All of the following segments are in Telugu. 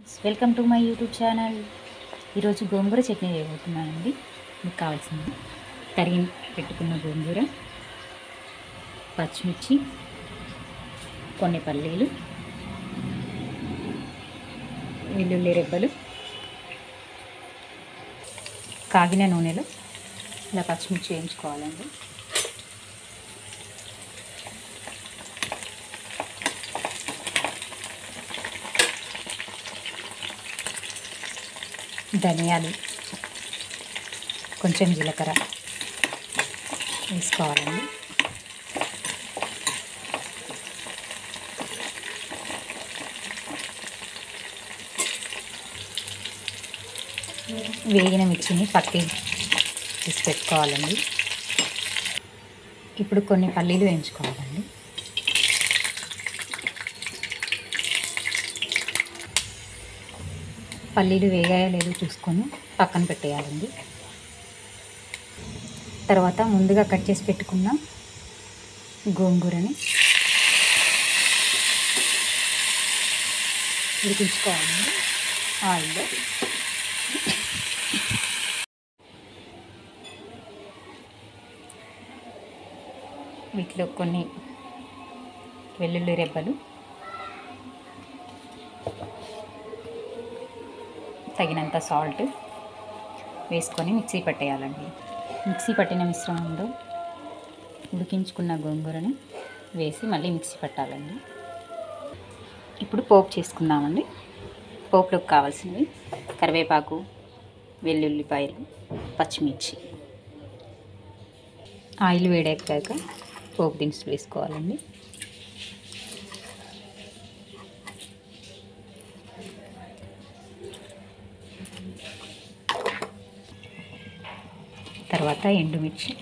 Welcome to my YouTube channel. ఈరోజు గోంగూర చట్నీ చేయబోతున్నానండి. మీకు కావాల్సింది తరిగి పెట్టుకున్న గోంగూర, పచ్చిమిర్చి, కొన్ని పల్లీలు, వెల్లుల్లి రెబ్బలు, కాగిన నూనెలో ఇలా పచ్చిమిర్చి వేయించుకోవాలండి. ధనియాలు, కొంచెం జీలకర్ర వేసుకోవాలండి. వేగిన మిర్చిని పక్కకి తీసి పెట్టుకోవాలండి. ఇప్పుడు కొన్ని పల్లీలు వేయించుకోవాలండి. పల్లీలు వేగాయో లేదో చూసుకొని పక్కన పెట్టేయాలండి. తర్వాత ముందుగా కట్ చేసి పెట్టుకున్న గోంగూరని ఉడికించుకోవాలండి ఆయిల్లో. వీటిలో కొన్ని వెల్లుల్లి రెబ్బలు, తగినంత సాల్ట్ వేసుకొని మిక్సీ పట్టేయాలండి. మిక్సీ పట్టిన మిశ్రమంలో ఉడికించుకున్న గోంగూరని వేసి మళ్ళీ మిక్సీ పట్టాలండి. ఇప్పుడు పోపు చేసుకుందామండి. పోపులోకి కావాల్సింది కరివేపాకు, వెల్లుల్లిపాయలు, పచ్చిమిర్చి. ఆయిల్ వేడెక్కాక పోపు దినుసులు వేసుకోవాలండి. తర్వాత ఎండుమిర్చి,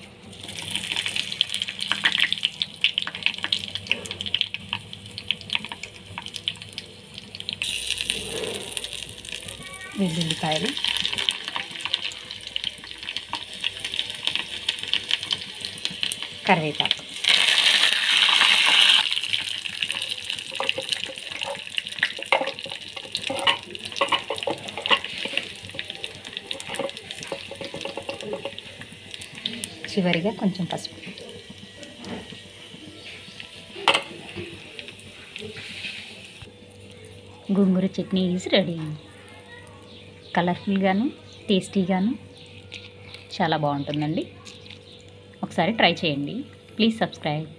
వెల్లుల్లిపాయలు, కరివేపాకు. చివరిగా కొంచెం పసుపు. Gongura chutney is ready. కలర్ఫుల్గాను టేస్టీగాను చాలా బాగుంటుందండి. ఒకసారి ట్రై చేయండి. Please subscribe.